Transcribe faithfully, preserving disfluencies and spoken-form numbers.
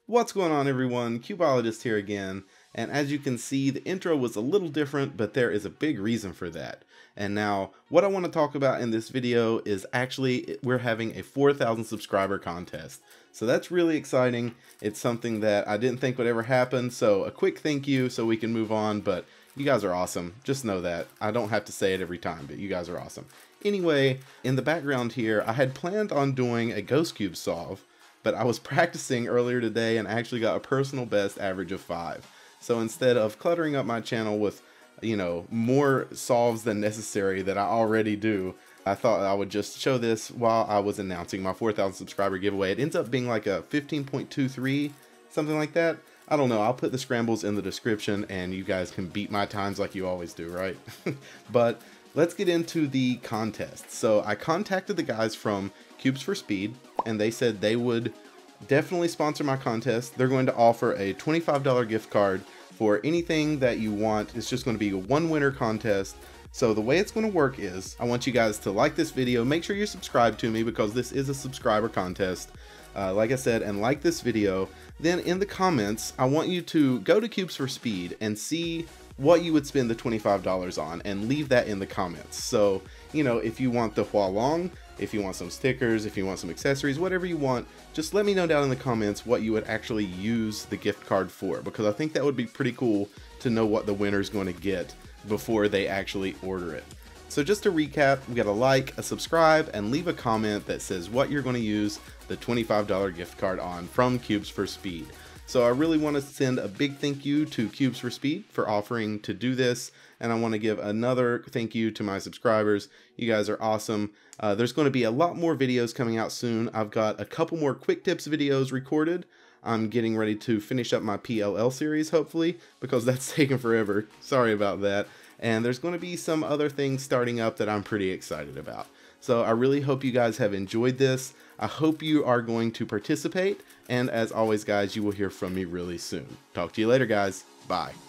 What's going on, everyone? Cubologist here again, and as you can see, the intro was a little different, but there is a big reason for that. And now, what I want to talk about in this video is actually we're having a four thousand subscriber contest. So that's really exciting. It's something that I didn't think would ever happen, so a quick thank you so we can move on, but you guys are awesome. Just know that. I don't have to say it every time, but you guys are awesome. Anyway, in the background here, I had planned on doing a Ghost Cube solve, but I was practicing earlier today and actually got a personal best average of five. So instead of cluttering up my channel with, you know, more solves than necessary that I already do, I thought I would just show this while I was announcing my four thousand subscriber giveaway. It ends up being like a fifteen point two three, something like that. I don't know, I'll put the scrambles in the description and you guys can beat my times like you always do, right? But let's get into the contest. So I contacted the guys from Cubes for Speed, and they said they would definitely sponsor my contest. They're going to offer a twenty-five dollar gift card for anything that you want. It's just going to be a one winner contest. So the way it's going to work is, I want you guys to like this video, make sure you're subscribed to me because this is a subscriber contest, uh, like I said, and like this video. Then in the comments, I want you to go to Cubes for Speed and see what you would spend the twenty-five dollars on and leave that in the comments. So, you know, if you want the Hualong, if you want some stickers, if you want some accessories, whatever you want, just let me know down in the comments what you would actually use the gift card for, because I think that would be pretty cool to know what the winner's going to get before they actually order it. So just to recap, we got to like, a subscribe, and leave a comment that says what you're going to use the twenty-five dollar gift card on from Cubes for Speed. So I really want to send a big thank you to Cubes for Speed for offering to do this, and I want to give another thank you to my subscribers. You guys are awesome. Uh, there's going to be a lot more videos coming out soon. I've got a couple more quick tips videos recorded. I'm getting ready to finish up my P L L series, hopefully, because that's taken forever. Sorry about that. And there's going to be some other things starting up that I'm pretty excited about. So I really hope you guys have enjoyed this. I hope you are going to participate. And as always, guys, you will hear from me really soon. Talk to you later, guys. Bye.